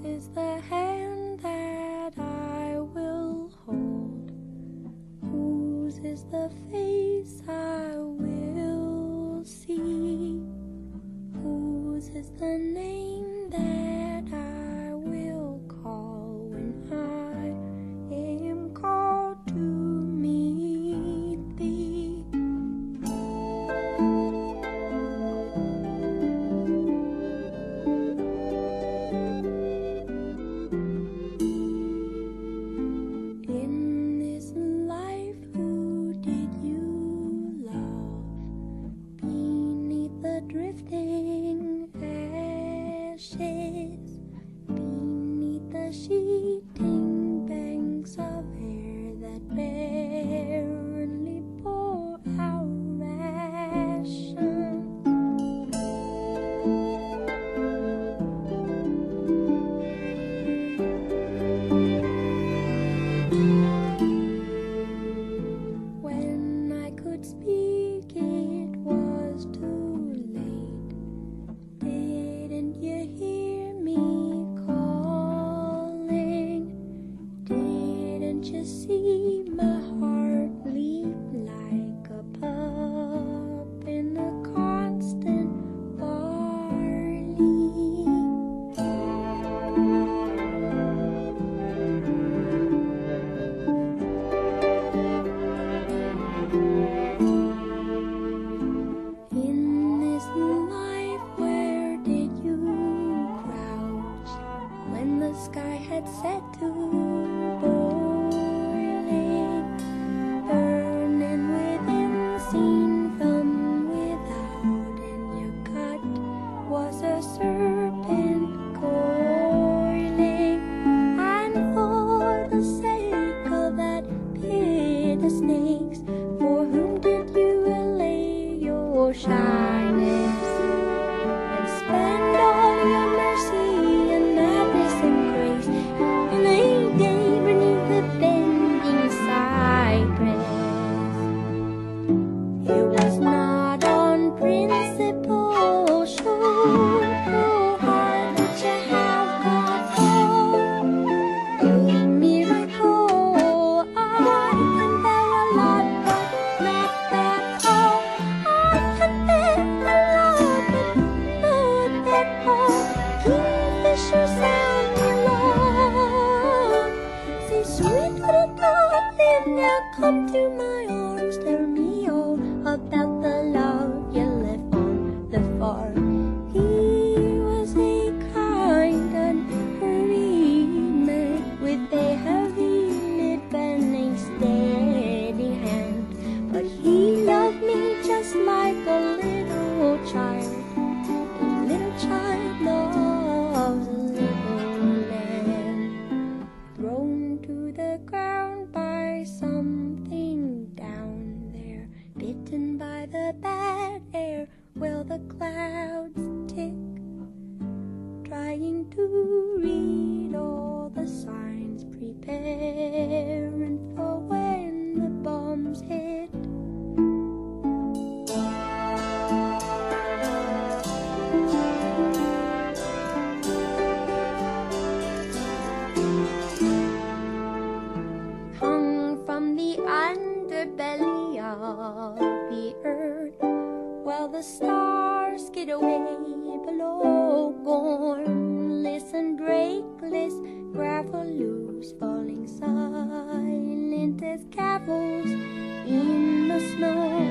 is the hand that I will hold? Whose is the face I will see? Whose is the name that I will call when I am called to meet thee? In this life, who did you love? Beneath the drifting ashes, beneath the sheeting banks of air that barely pour out rations. When I could speak, it was too late. Didn't you hear me calling? Didn't you see my heart leap like a pup in a constant barley? In this life, where did you crouch when the sky had set to boiling, burning within, seen from without, and your cut was a serpent coiling, and for the sake of that pit of snakes, for whom did you allay your shyness and spend all your mercy and madness and grace in a day beneath the bending cypress? It was not on principle, sure, your heart that you have got home. A miracle, I can bear a lot, but not that all. I can bear a lot, but not that all. Kingfisher sound along. Say, sweet little darling, now come to my arms. Tell me all about the love you left on the farm. He was a kind and hurried man with a heavy lip and a steady hand, but he loved me just like a little child. A little child loves a little lamb. Thrown to the ground by something down there, bitten by the bad air, well, the clouds tick, trying to read all the signs, preparing for when the bombs hit. Hung from the underbelly of the earth, while the stars skid away below, gormless and breakless, gravel loose, falling silent as cavils in the snow.